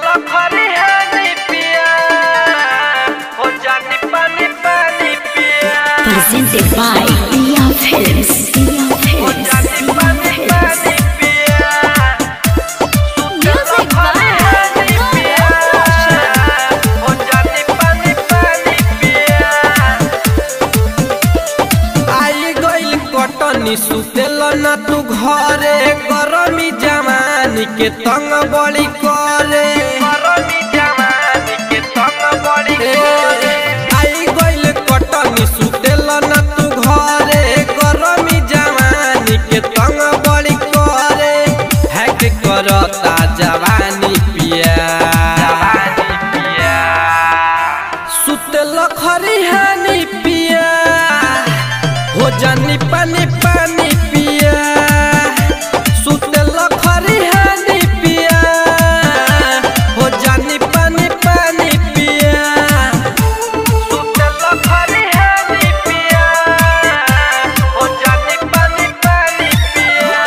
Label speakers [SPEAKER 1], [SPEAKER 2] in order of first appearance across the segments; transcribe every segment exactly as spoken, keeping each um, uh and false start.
[SPEAKER 1] Presented by Ria Films. Ria Films. Music by
[SPEAKER 2] आई गइल कटनी सुतेल ना तू घरे गरमी जवानी के तंग बड़ी करे गरमी जवानी के तंग बड़ी करे आई गइल कटनी सुतेल ना तू घरे गरमी जवानी के तंग बड़ी करे है के करता जवानी पिया जवानी पिया सुतेल खरिहानी पिया हो जानी पानी पानी पिया सुतेल खरिहानी पिया हो जानी पानी पानी पिया सुतेल खरिहानी पिया हो जानी पानी पानी पिया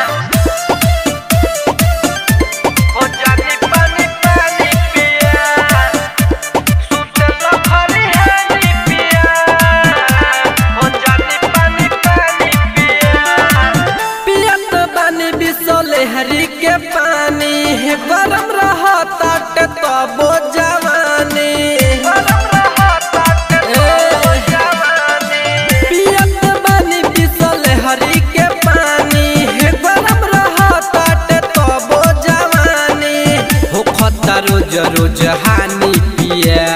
[SPEAKER 2] हो जानी पानी पानी पिया सुतेल खरिहानी पिया हो जानी पानी पानी पिया पिया तो बानी बिसले हरी के पानी गरम रहता के तबो जवानी गरम रहता के तबो जवानी पिया तो बानी बिसले हरी के पानी गरम रहता के तबो जवानी हो खता रोज रोज हानि पिया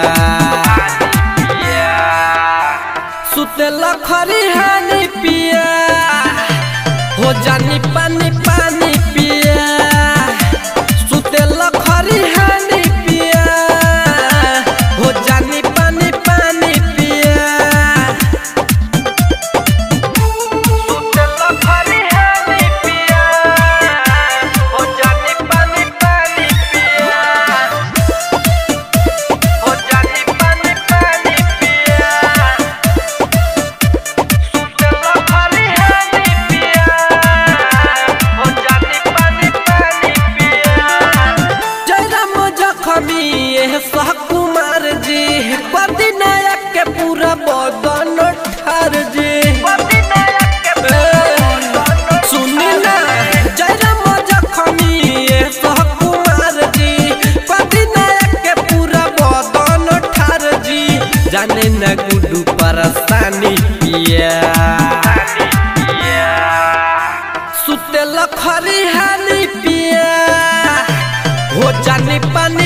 [SPEAKER 2] सुतेल खरिहानी पिया हो जानी पानी पानी पिया सुतेल खरिहानी पिया हो जानी पानी पानी पिया सुतेल खरिहानी पिया हो जानी पानी पानी पिया हो जानी पानी पानी पिया सुतेल खरिहानी पिया हो जानी पानी पानी पिया जयराम जखमी एह सहकुमार जी पति नायक के पूरा बदन ठार जी पति नायक के सुनी ना जयराम जखमी एह सहकुमार जी पति नायक के पूरा बदन ठार जी जाने न गुडू परेशानी पिया सुतेल खरिहानी पिया हो जानी पानी